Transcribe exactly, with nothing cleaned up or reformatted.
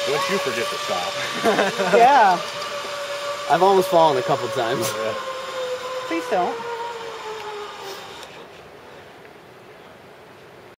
Once you forget to stop. Yeah. I've almost fallen a couple times. Yeah. Please don't.